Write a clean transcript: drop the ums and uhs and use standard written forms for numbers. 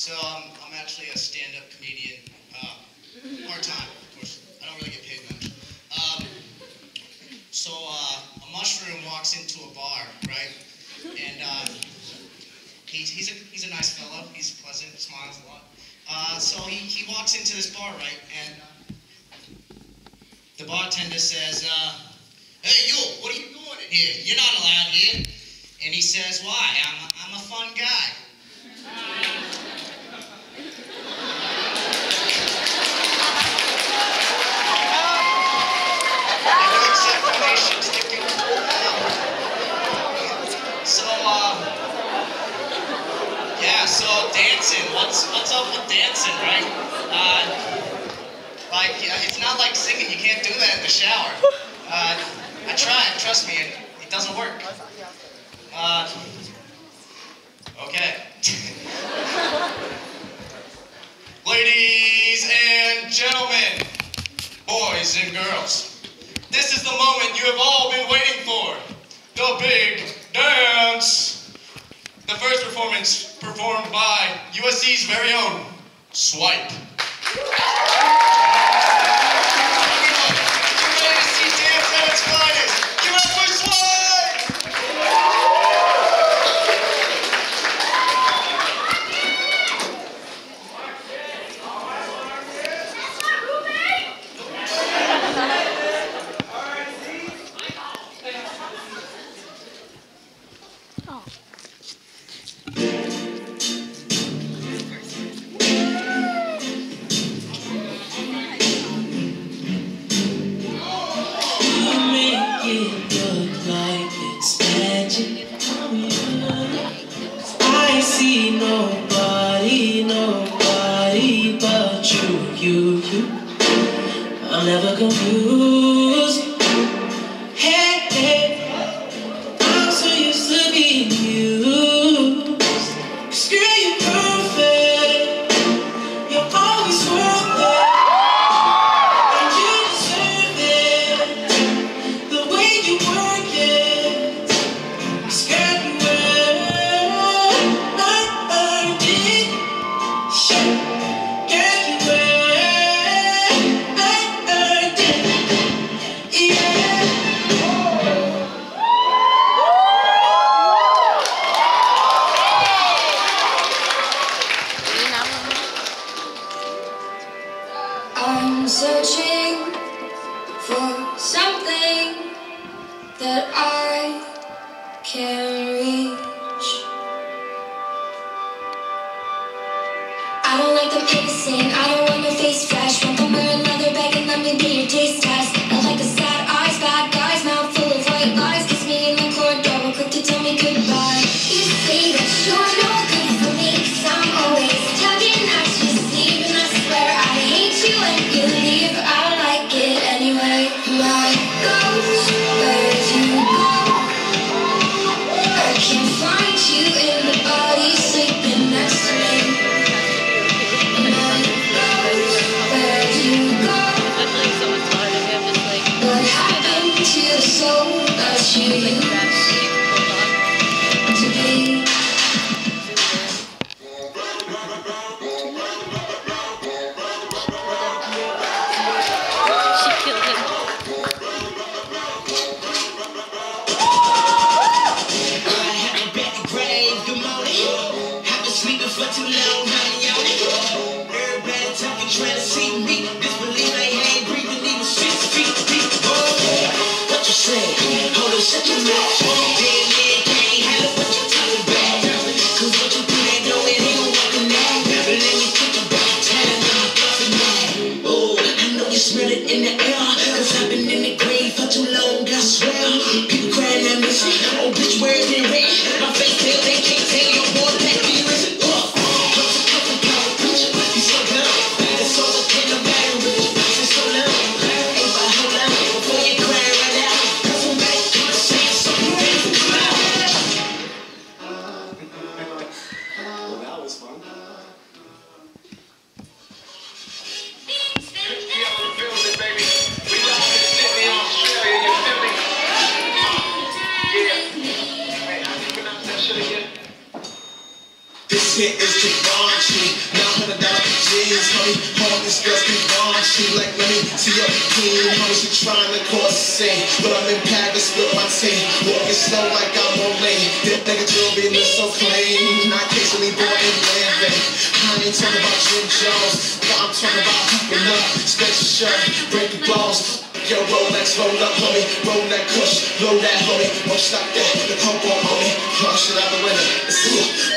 So I'm actually a stand-up comedian, part-time, of course. I don't really get paid much. So a mushroom walks into a bar, right? And he's a nice fellow. He's pleasant, smiles a lot. So he walks into this bar, right? And the bartender says, "Hey, you, what are you doing in here? You're not allowed here." And he says, "Why? I'm a fun guy." So dancing, what's up with dancing, right? It's not like singing, you can't do that in the shower. I tried, trust me, it doesn't work. Okay. Ladies and gentlemen, boys and girls, this is the moment you have all been waiting for. The big dance. The first performance performed by USC's very own Swipe. Get ready to see dance at its finest. Give it up for Swipe! I see nobody but you. I'm never confused. Hey, I'm so used to being used. 'Cause girl, you're perfect. You're always worth it. And you deserve it. The way you work it. 'Cause girl, you earned it. Shit. Girl, you earned it. Yeah. I'm searching for something that I can reach. I don't like the pacing, I don't want no face flash. Want the mirror leather bag and let me be your taste test. I like the sad eyes, bad guys, mouth full of white lies. Kiss me in the corridor, quick to tell me goodbye. You say that you're no good for me, 'cause I'm always tugging at your sleeve. And I swear I hate you when you leave. I like it anyway. My ghost, where'd you go? I can't find you in the body sleeping next to me. My ghost, where'd you go? What happened to the soul that you used to be? For too long, honey, on it. Everybody talking, trying to see me. Disbelieve they ain't breathing, even 6 feet deep. What you say? Hold on, shut your mouth. Dead man can't handle what you talking about. 'Cause what you do, they know it ain't working out. Let me think about time when I'm busting out. Oh, I know you smell it in the air. 'Cause I've been in the grave for too long, I swear. People crying at me, oh, bitch, where's it red? My face tell they can't tell your boy black feelings. hit is Givenchy. $900 jeans, homie. All these girls be raunchy. Like, let me see your team, homie. She trying to cause a scene, but I'm in Paris with my team. Walking slow like I'm on lane. That nigga jewelry look so clean. Not casely born in Landing. I ain't talking about Jim Jones. I'm talking about hooping up. Special shirt, break the balls. Yo, Rolex, roll up, homie. Roll that kush, roll that, homie. Don't stop that, the pump on, homie. Flush it out the window.